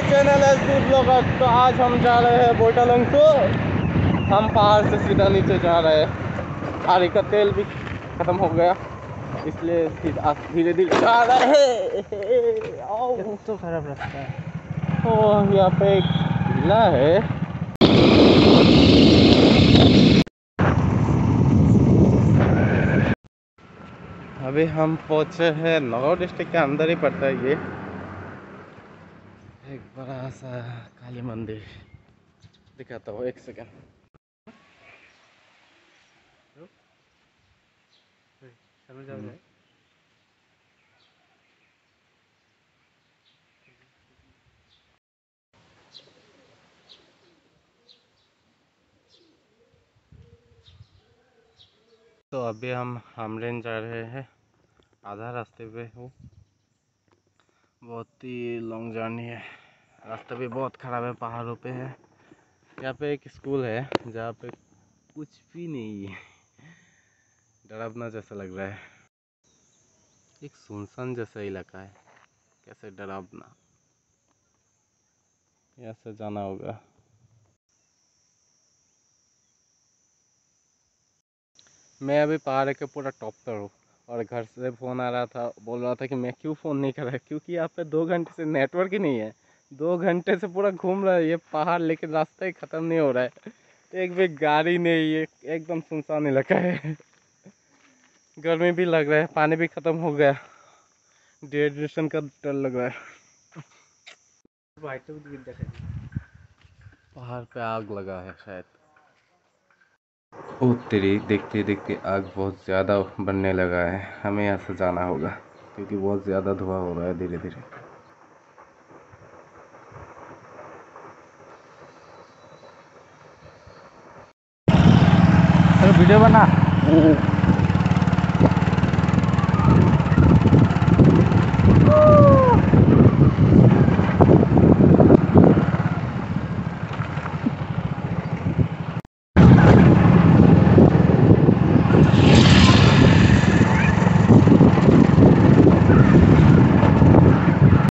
Channel है दूध blogger. तो आज हम जा रहे हैं बोटालंग को। हम पहाड़ से सीधा नीचे जा रहे हैं। गाड़ी का तेल भी ख़त्म हो गया, इसलिए सीधा धीरे धीरे जा रहे हैं। तो खराब रास्ता है। ओह, यहाँ पे एक किला है। अभी हम पहुँचे हैं, नगौर डिस्ट्रिक्ट के अंदर ही पड़ता है ये। एक बड़ा सा काली मंदिर दिखाता हूँ, एक सेकेंड। तो अभी हम हामरेन जा रहे हैं, आधा रास्ते पे हूँ। बहुत ही लॉन्ग जर्नी है, रास्ता भी बहुत ख़राब है, पहाड़ों पे है। यहाँ पे एक स्कूल है जहाँ पे कुछ भी नहीं है, डरावना जैसा लग रहा है। एक सुनसान जैसा इलाका है, कैसे डरावना। यहाँ से जाना होगा। मैं अभी पहाड़ के पूरा टॉप पर हूँ और घर से फ़ोन आ रहा था, बोल रहा था कि मैं क्यों फ़ोन नहीं कर रहा, क्योंकि यहाँ पे 2 घंटे से नेटवर्क ही नहीं है। 2 घंटे से पूरा घूम रहा है ये पहाड़, लेकिन रास्ता ही ख़त्म नहीं हो रहा है। एक भी गाड़ी नहीं है, एकदम सुनसान इलाका है। गर्मी भी लग रहा है, पानी भी ख़त्म हो गया, डिहाइड्रेशन का डर लग रहा है। पहाड़ पे आग लगा है शायद। ओ तेरी, देखते देखते आग बहुत ज़्यादा बनने लगा है। हमें यहाँ से जाना होगा क्योंकि बहुत ज़्यादा धुआं हो रहा है धीरे धीरे। अरे वीडियो बना।